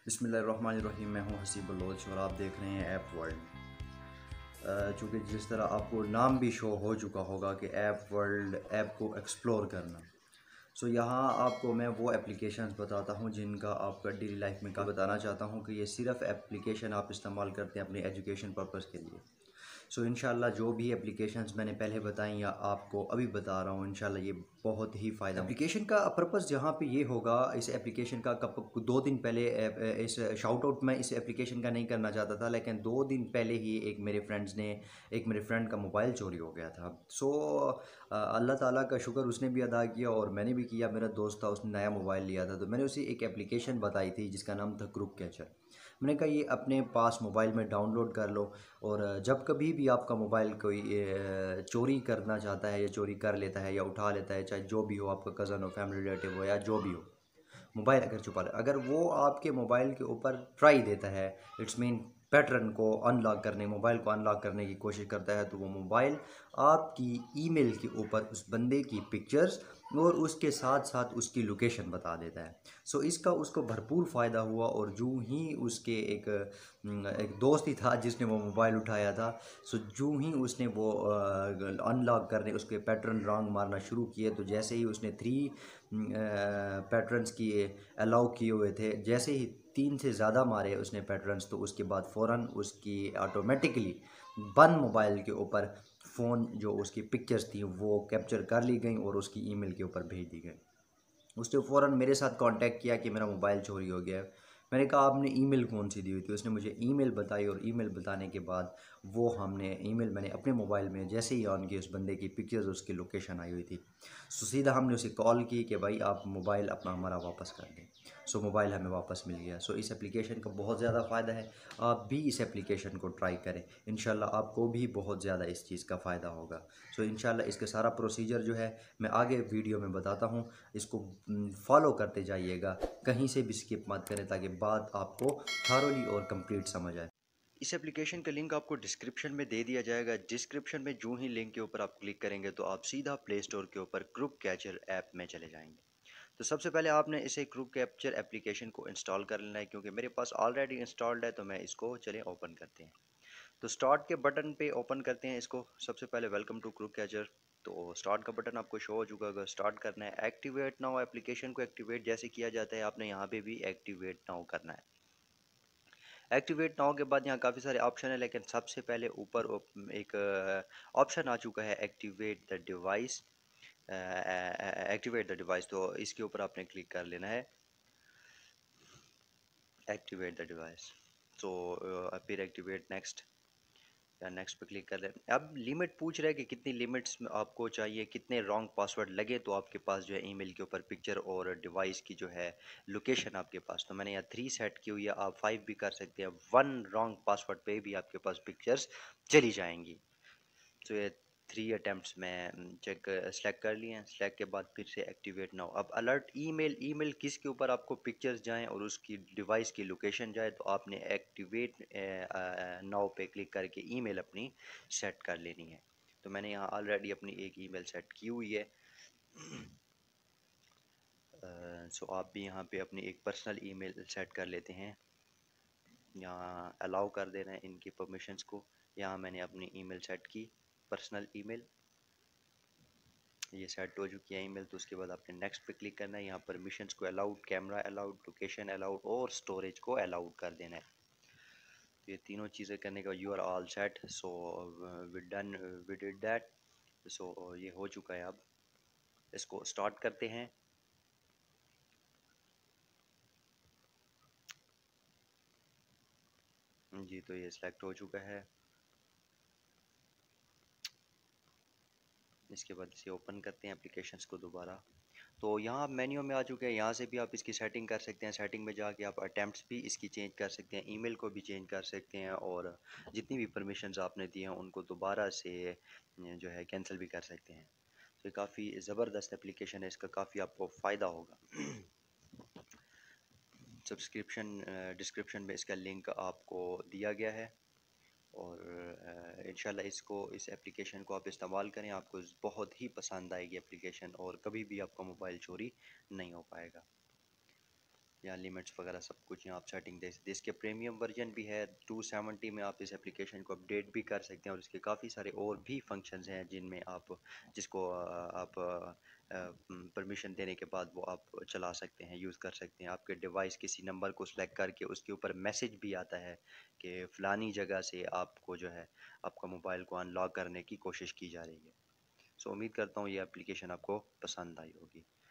बिस्मिल्लाहिर्रहमानिर्रहीम। मैं हूं हसीब बलोच और आप देख रहे हैं ऐप वर्ल्ड। चूँकि जिस तरह आपको नाम भी शो हो चुका होगा कि ऐप वर्ल्ड, ऐप को एक्सप्लोर करना। सो यहाँ आपको मैं वो एप्लीकेशंस बताता हूँ जिनका आपका डेली लाइफ में का बताना चाहता हूँ कि ये सिर्फ एप्लीकेशन आप इस्तेमाल करते हैं अपने एजुकेशन पर्पज़ के लिए। सो इंशाल्लाह जो भी एप्लीकेशंस मैंने पहले बताई या आपको अभी बता रहा हूँ, इंशाल्लाह ये बहुत ही फ़ायदा एप्लीकेशन का पर्पज़ यहाँ पे ये होगा। इस एप्लीकेशन का कब 2 दिन पहले इस शाउट आउट मैं इस एप्लीकेशन का नहीं करना चाहता था, लेकिन 2 दिन पहले ही एक मेरे फ्रेंड का मोबाइल चोरी हो गया था। सो अल्लाह ताला का शुक्र उसने भी अदा किया और मैंने भी किया। मेरा दोस्त था, उसने नया मोबाइल लिया था, तो मैंने उसे एक एप्लीकेशन बताई थी जिसका नाम था क्रुक कैचर। मैंने कहा ये अपने पास मोबाइल में डाउनलोड कर लो और जब कभी भी आपका मोबाइल कोई चोरी करना चाहता है या चोरी कर लेता है या उठा लेता है, चाहे जो भी हो, आपका कज़न हो, फैमिली रिलेटिव हो या जो भी हो, मोबाइल अगर छुपा ले, अगर वो आपके मोबाइल के ऊपर ट्राई देता है, इट्स मीन पैटर्न को अनलॉक करने, मोबाइल को अनलॉक करने की कोशिश करता है, तो वो मोबाइल आपकी ईमेल के ऊपर उस बंदे की पिक्चर्स और उसके साथ साथ उसकी लोकेशन बता देता है। सो इसका उसको भरपूर फ़ायदा हुआ और जो ही उसके एक दोस्त ही था जिसने वो मोबाइल उठाया था। सो जो ही उसने वो अनलॉक करने उसके पैटर्न रॉन्ग मारना शुरू किए, तो जैसे ही उसने 3 पैटर्न्स किए, अलाउ किए हुए थे, जैसे ही 3 से ज़्यादा मारे उसने पैटर्न्स, तो उसके बाद फ़ौरन उसकी ऑटोमेटिकली बंद मोबाइल के ऊपर फ़ोन जो उसकी पिक्चर्स थी वो कैप्चर कर ली गई और उसकी ईमेल के ऊपर भेज दी गई। उसने फ़ौरन मेरे साथ कांटेक्ट किया कि मेरा मोबाइल चोरी हो गया है। मैंने कहा आपने ईमेल कौन सी दी हुई थी? उसने मुझे ईमेल बताई और ईमेल बताने के बाद ईमेल मैंने अपने मोबाइल में जैसे ही ऑन की, उस बंदे की पिक्चर्स, उसकी लोकेशन आई हुई थी। सो सीधा हमने उसे कॉल की कि भाई आप मोबाइल अपना हमारा वापस कर दें। सो मोबाइल हमें वापस मिल गया। सो इस एप्लीकेशन का बहुत ज़्यादा फ़ायदा है। आप भी इस एप्लीकेशन को ट्राई करें, इंशाल्लाह आपको भी बहुत ज़्यादा इस चीज़ का फ़ायदा होगा। सो इंशाल्लाह इसका सारा प्रोसीजर जो है मैं आगे वीडियो में बताता हूँ। इसको फॉलो करते जाइएगा, कहीं से भी स्किप मत करें ताकि बात आपको थारोली और कंप्लीट समझ आए। इस एप्लीकेशन का लिंक आपको डिस्क्रिप्शन में दे दिया जाएगा। डिस्क्रिप्शन में जो ही लिंक के ऊपर आप क्लिक करेंगे तो आप सीधा प्ले स्टोर के ऊपर क्रुक कैचर ऐप में चले जाएंगे। तो सबसे पहले आपने इसे क्रुक कैप्चर एप्लीकेशन को इंस्टॉल कर लेना है, क्योंकि मेरे पास ऑलरेडी इंस्टॉल्ड है, तो मैं इसको चले ओपन करते हैं। तो स्टार्ट के बटन पे ओपन करते हैं इसको। सबसे पहले वेलकम टू क्रुक कैचर। तो स्टार्ट का बटन आपको शो हो चुका होगा। स्टार्ट करना है। एक्टिवेट नाउ, एप्लीकेशन को एक्टिवेट जैसे किया जाता है आपने यहाँ पे भी एक्टिवेट नाउ करना है। एक्टिवेट नाउ के बाद यहाँ काफ़ी सारे ऑप्शन है, लेकिन सबसे पहले ऊपर एक ऑप्शन आ चुका है activate the device. Activate the device, तो इसके ऊपर आपने क्लिक कर लेना है, एक्टिवेट द डिवाइस। तो फिर एक्टिवेट नेक्स्ट या नेक्स्ट पे क्लिक कर लें। अब लिमिट पूछ रहा है कि कितनी लिमिट्स में आपको चाहिए, कितने रॉन्ग पासवर्ड लगे तो आपके पास जो है ईमेल के ऊपर पिक्चर और डिवाइस की जो है लोकेशन आपके पास। तो मैंने यहाँ 3 सेट की हुई है, आप 5 भी कर सकते हैं। 1 रॉन्ग पासवर्ड पे भी आपके पास पिक्चर्स चली जाएंगी। तो ये 3 अटेम्प्ट्स में चेक सेलेक्ट कर लिए हैं। सेलेक्ट के बाद फिर से एक्टिवेट नाउ। अब अलर्ट ईमेल किसके ऊपर आपको पिक्चर्स जाएं और उसकी डिवाइस की लोकेशन जाए, तो आपने एक्टिवेट नाउ पे क्लिक करके ईमेल अपनी सेट कर लेनी है। तो मैंने यहाँ ऑलरेडी अपनी एक ईमेल सेट की हुई है। सो आप भी यहाँ पे अपनी एक पर्सनल ईमेल सेट कर लेते हैं। यहाँ अलाउ कर देना है इनकी परमिशंस को। यहाँ मैंने अपनी ईमेल सेट की, पर्सनल ईमेल, ये सेट हो चुकी है ईमेल। तो उसके बाद आपने नेक्स्ट पे क्लिक करना है। यहाँ परमिशंस को allowed, camera allowed, location allowed और स्टोरेज को अलाउड कर देना है। तो ये तीनों चीज़ें करने का you are all set. So we did that. So ये हो चुका है। अब इसको स्टार्ट करते हैं। जी, तो ये सिलेक्ट हो चुका है। इसके बाद इसे ओपन करते हैं एप्लीकेशंस को दोबारा। तो यहाँ आप मेन्यू में आ चुके हैं। यहाँ से भी आप इसकी सेटिंग कर सकते हैं। सेटिंग में जाके आप अटैम्प्ट्स भी इसकी चेंज कर सकते हैं, ईमेल को भी चेंज कर सकते हैं, और जितनी भी परमिशंस आपने दी हैं उनको दोबारा से जो है कैंसिल भी कर सकते हैं। तो ये काफ़ी ज़बरदस्त एप्लीकेशन है, इसका काफ़ी आपको फ़ायदा होगा। सब्सक्रिप्शन डिस्क्रिप्शन में इसका लिंक आपको दिया गया है, और इंशाल्लाह इस एप्लीकेशन को आप इस्तेमाल करें, आपको बहुत ही पसंद आएगी एप्लीकेशन और कभी भी आपका मोबाइल चोरी नहीं हो पाएगा। यहाँ लिमिट्स वगैरह सब कुछ यहाँ आप सेटिंग दे सकते हैं। इसके प्रीमियम वर्जन भी है 270 में, आप इस एप्लीकेशन को अपडेट भी कर सकते हैं और इसके काफ़ी सारे और भी फंक्शंस हैं जिनमें आप जिसको आप परमिशन देने के बाद वो आप चला सकते हैं, यूज़ कर सकते हैं। आपके डिवाइस किसी नंबर को सिलेक्ट करके उसके ऊपर मैसेज भी आता है कि फ़लानी जगह से आपको जो है आपका मोबाइल को अनलॉक करने की कोशिश की जा रही है। सो उम्मीद करता हूँ ये एप्लीकेशन आपको पसंद आई होगी।